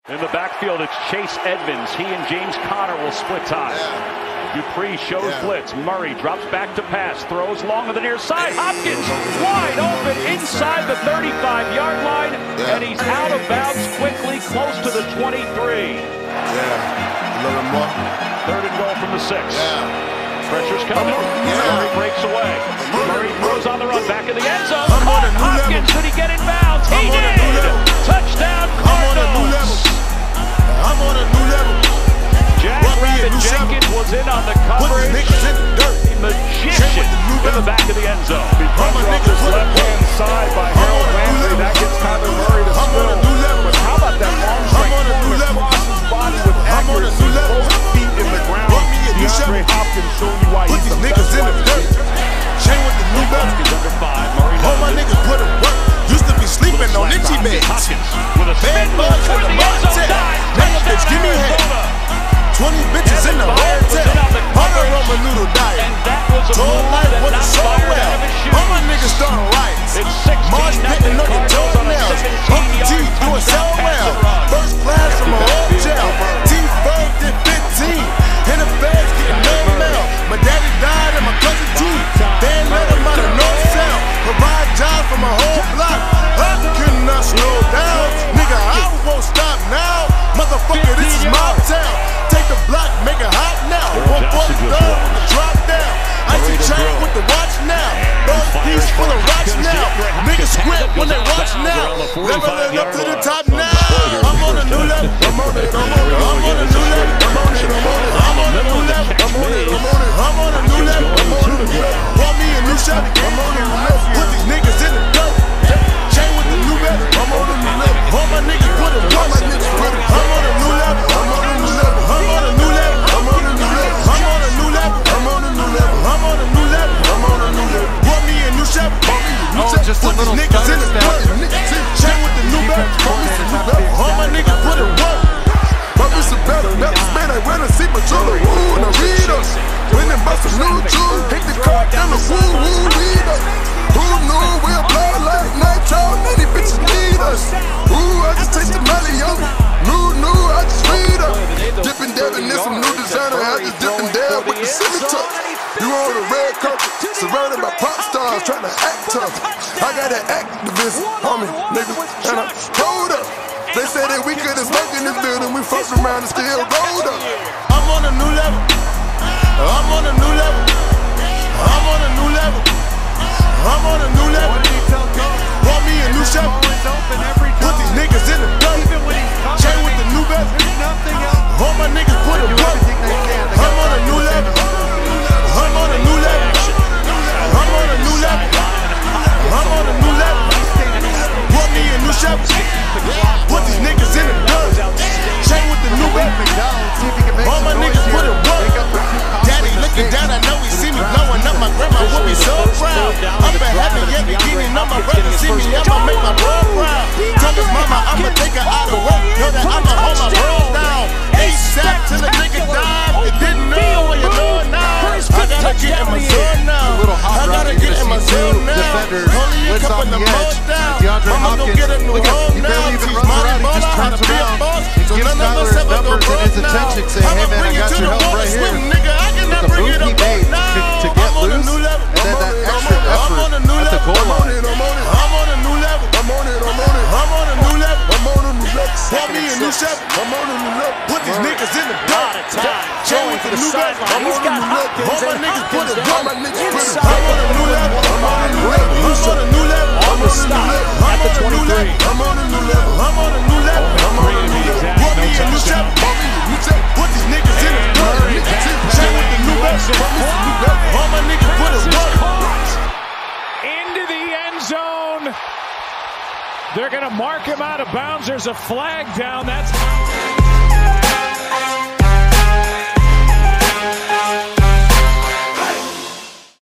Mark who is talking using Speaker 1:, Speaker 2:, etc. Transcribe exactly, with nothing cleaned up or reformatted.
Speaker 1: In the backfield, it's Chase Edmonds. He and James Conner will split time. Yeah. Dupree shows yeah. blitz. Murray drops back to pass. Throws long to the near side. Hopkins wide open inside the thirty-five yard line. Yeah. And he's out of bounds quickly, close to the twenty-three.
Speaker 2: Yeah, a little more.
Speaker 1: Third and goal from the six.
Speaker 2: Yeah.
Speaker 1: Pressure's coming. Yeah. Murray breaks away. Murray throws on the run back in the end zone.
Speaker 2: I'm
Speaker 1: Caught.
Speaker 2: on a new
Speaker 1: Hopkins,
Speaker 2: level.
Speaker 1: did he get in bounds? He
Speaker 2: I'm
Speaker 1: did. Touchdown, Cardinals.
Speaker 2: I'm on a new level.
Speaker 1: Jack Rabbit Jenkins was in on the coverage.
Speaker 2: In the dirt.
Speaker 1: Magician in the back of the end zone.
Speaker 3: Because off this left-hand side by Harold Landry, that gets Kyler Murray to spill. But how about that long strike forward across his body with accuracy, both feet in the ground? DeAndre Hopkins showing you why he's the best wide receiver.
Speaker 2: Chain with the new belt.
Speaker 1: Under five. Murray
Speaker 2: all my niggas put it work. Used to be sleeping on itchy beds.
Speaker 1: With a
Speaker 2: bad bugs in the mindset. Now your bitch give me head. twenty bitches in the hotel. On the Roman noodle diet. Told life wasn't so well. All my niggas starting riots. March pitting on your toenails. Uncle T doing so well. First class from a hotel. T-Ferg did fifteen. In the feds getting no mail. My daddy died and my cousin T. They ain't let him out of no cell. Provide jobs for my whole block. I could not slow down. Nigga, I won't stop now. Motherfucker, this is my town. Take the block, make it hot now. one forty-third with the drop down. Icy chain with the watch now. Those piece full of rocks now. Niggas squint when they watch now. Leveling up to the top now. I'm on a new level. I'm on it. I'm on it. I'm on a new level. I'm on it. I'm on a new level. I'm on it. I'm on a new level. I'm on a new level. Want me a new shot? I'm on a new level. Put these niggas in the dirt. Chain with the new level. I'm on a new level. All my niggas put it. All my niggas put it. I'm on a new level. I'm on a new level. I'm on a new level. I'm on a new level. I'm on a new level. I'm on a new level. I'm on a new level. I'm on a new level. Want me a new shot? Want me a new shot?
Speaker 3: Just a
Speaker 2: put
Speaker 3: little
Speaker 2: these niggas in the dirt. Chain with the new level. All my niggas put it work. Pop me some better, better, man. I wanna see my children. Woo, and I read us. When them bust a new jewel, hit the car down the woo, woo, read us. Who knew we'll blow like night out? Many bitches need us. Ooh, I just taste the melody on me. New, new, I just read up. Dippin' dabbing in some new designer. I just dippin' dab with the scimitar. You on the red carpet, surrounded by pop stars, trying to act tough. I got an activist on me, nigga, and I hold up. They say that we couldn't smoke in this building, we fucked around and still rolled up. I'm on a new level. I'm on a new level. I'm on a new level. I'm on a new level. Want me a new shot? Put these niggas in the dirt. Chain with the new belt. All my niggas put it work. I'm on a new level. I'm on a new level. I'm on a new level. I'm on a new level. Want me a new shot? Put these niggas in the dirt. Chain with the new belt. All my niggas put it work. Daddy looking down, I know he see me blowing up. My grandma would be so proud. I'm a happy, yeah, beginning. I'ma brother see me, I'ma make my bro proud. Tell his mama I'ma take her out of work. Know that I'ma hold my bro down. ASAP till a nigga die. You didn't know what you know now. I gotta get in my zone now. I gotta get in my zone now. Only a couple of months down. I'ma go get a new home now. Teach money ball, how to be a boss. So none of us ever go broke now. I'ma bring you to the water swim, nigga. I cannot bring it up now.
Speaker 3: To get loose, and then that extra effort at the goal line.
Speaker 2: I'm on a new level. I'm on it. I'm on it. I'm on a new level. I'm on a new level. Want me a new shot? I'm on a new level. Put these niggas in the dirt. Chain with the new level. I'm on a new level. All my niggas put it down. My niggas put it down. I'm on a new level. I'm on a new level. I'm on a new level. I'm on a new level. I'm on a new level. I'm on a new level. I'm on a new level. I'm on a new level. Want me a new shot? Want me a new shot? Put these niggas in the dirt. Chain with the new level. All my niggas put it work.
Speaker 1: Into the end zone. They're going to mark him out of bounds. There's a flag down. That's